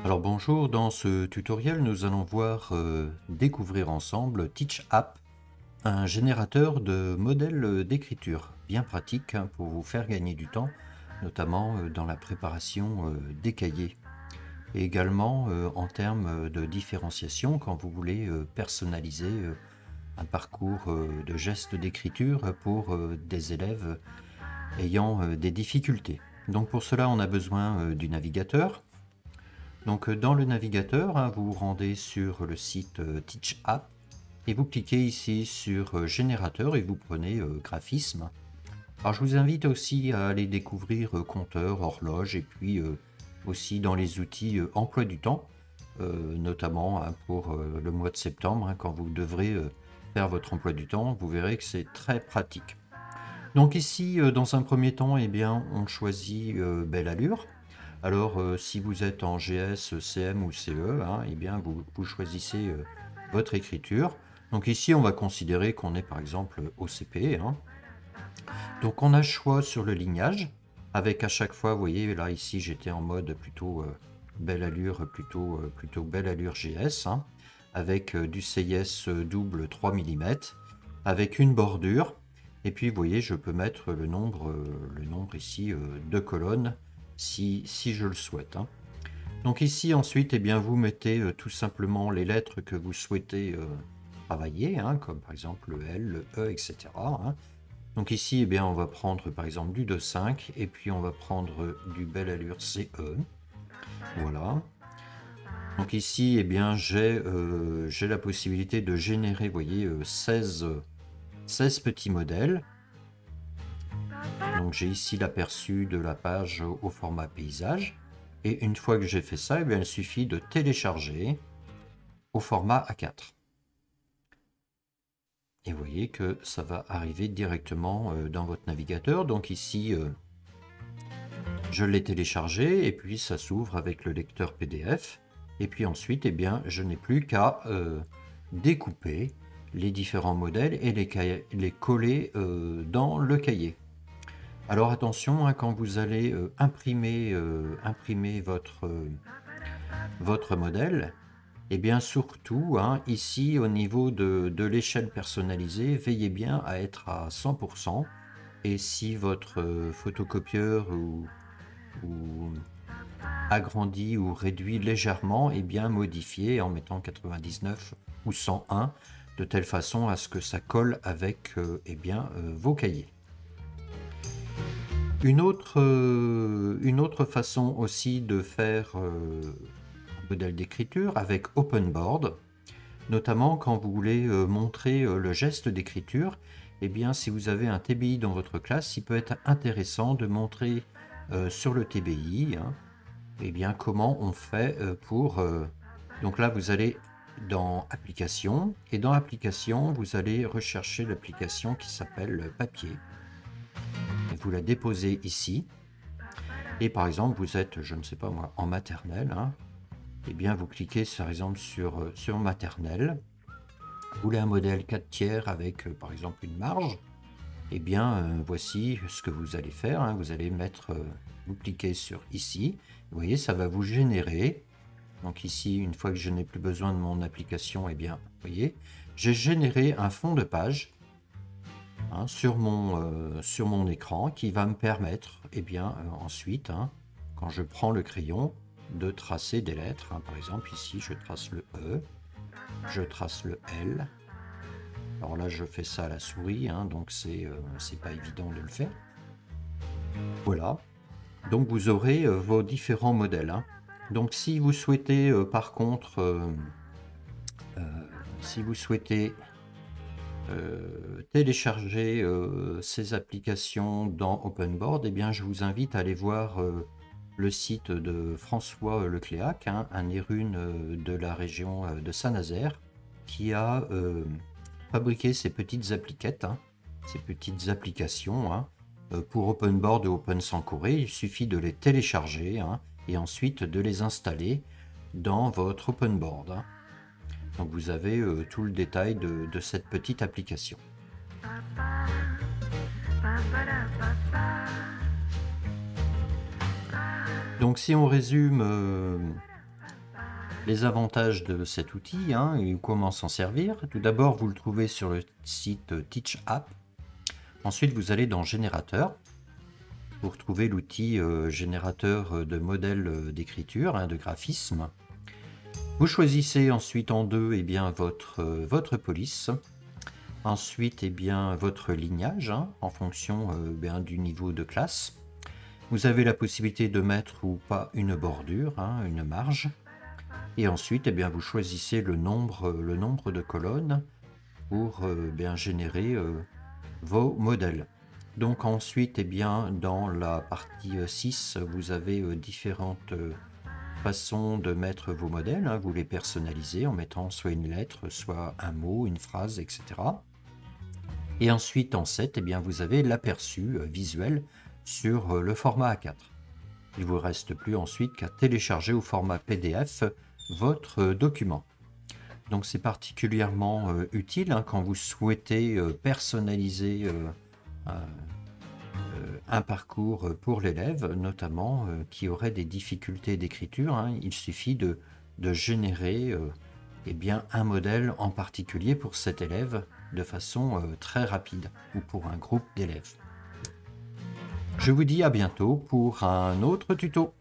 Alors bonjour, dans ce tutoriel nous allons voir découvrir ensemble TeachApp, un générateur de modèles d'écriture bien pratique pour vous faire gagner du temps, notamment dans la préparation des cahiers. Et également en termes de différenciation quand vous voulez personnaliser un parcours de gestes d'écriture pour des élèves ayant des difficultés. Donc pour cela on a besoin du navigateur. Donc dans le navigateur, vous vous rendez sur le site TeachApp et vous cliquez ici sur générateur et vous prenez graphisme. Alors je vous invite aussi à aller découvrir compteur, horloge et puis aussi dans les outils emploi du temps, notamment pour le mois de septembre, quand vous devrez faire votre emploi du temps, vous verrez que c'est très pratique. Donc ici, dans un premier temps, eh bien, on choisit Belle Allure. Alors, si vous êtes en GS, CM ou CE, eh bien, vous choisissez votre écriture. Donc ici, on va considérer qu'on est par exemple au CP. Donc on a choix sur le lignage, avec à chaque fois, vous voyez, là ici j'étais en mode plutôt Belle Allure, plutôt Belle Allure GS, avec du CIS double 3 mm, avec une bordure. Et puis vous voyez, je peux mettre le nombre ici de colonnes si je le souhaite. Donc ici ensuite, eh bien, vous mettez tout simplement les lettres que vous souhaitez travailler, comme par exemple le L, le E, etc. Donc ici, eh bien, on va prendre par exemple du 2,5 et puis on va prendre du Belle Allure CE. Voilà. Donc ici, eh bien, j'ai la possibilité de générer, vous voyez, 16 petits modèles. Donc j'ai ici l'aperçu de la page au format paysage. Et une fois que j'ai fait ça, eh bien, il suffit de télécharger au format A4. Et vous voyez que ça va arriver directement dans votre navigateur. Donc ici, je l'ai téléchargé et puis ça s'ouvre avec le lecteur PDF. Et puis ensuite, eh bien, je n'ai plus qu'à découper les différents modèles et les coller dans le cahier. Alors attention, quand vous allez imprimer votre modèle, et bien surtout, ici au niveau de l'échelle personnalisée, veillez bien à être à 100%. Et si votre photocopieur ou agrandit ou réduit légèrement, et bien modifiez en mettant 99 ou 101, de telle façon à ce que ça colle avec vos cahiers. Une autre façon aussi de faire un modèle d'écriture avec OpenBoard, notamment quand vous voulez montrer le geste d'écriture, eh bien si vous avez un TBI dans votre classe, il peut être intéressant de montrer sur le TBI eh bien, comment on fait pour... Donc là, vous allez dans Applications, et dans Applications, vous allez rechercher l'application qui s'appelle Papier. Et vous la déposez ici. Et par exemple, vous êtes, je ne sais pas moi, en maternelle. Eh bien, vous cliquez par exemple sur maternelle. Vous voulez un modèle 4 tiers avec par exemple une marge. Eh bien, voici ce que vous allez faire. Vous allez mettre, vous cliquez sur ici. Vous voyez, ça va vous générer. Donc ici, une fois que je n'ai plus besoin de mon application, eh bien, vous voyez, j'ai généré un fond de page sur mon écran qui va me permettre, eh bien, ensuite, quand je prends le crayon, de tracer des lettres. Par exemple, ici, je trace le E, je trace le L. Alors là, je fais ça à la souris, donc c'est pas évident de le faire. Voilà. Donc vous aurez vos différents modèles. Donc si vous souhaitez, par contre, si vous souhaitez télécharger ces applications dans OpenBoard, eh bien je vous invite à aller voir le site de François Lecléac, un érune de la région de Saint-Nazaire, qui a fabriqué ces petites appliquettes, ces petites applications pour OpenBoard et OpenSankoré. Il suffit de les télécharger et ensuite de les installer dans votre OpenBoard. Donc vous avez tout le détail de cette petite application. Donc si on résume Les avantages de cet outil, hein, et comment s'en servir. Tout d'abord, vous le trouvez sur le site TeachApp. Ensuite, vous allez dans Générateur. Vous retrouvez l'outil générateur de modèles d'écriture, hein, de graphisme. Vous choisissez ensuite en deux votre police. Ensuite, votre lignage, hein, en fonction du niveau de classe. Vous avez la possibilité de mettre ou pas une bordure, hein, une marge. Et ensuite, vous choisissez le nombre de colonnes pour générer vos modèles. Donc ensuite, dans la partie 6, vous avez différentes façons de mettre vos modèles, hein. Vous les personnalisez en mettant soit une lettre, soit un mot, une phrase, etc. Et ensuite, en 7, vous avez l'aperçu visuel sur le format A4. Il ne vous reste plus ensuite qu'à télécharger au format PDF votre document. Donc c'est particulièrement utile, hein, quand vous souhaitez personnaliser un parcours pour l'élève, notamment qui aurait des difficultés d'écriture, hein. Il suffit de générer un modèle en particulier pour cet élève de façon très rapide ou pour un groupe d'élèves. Je vous dis à bientôt pour un autre tuto.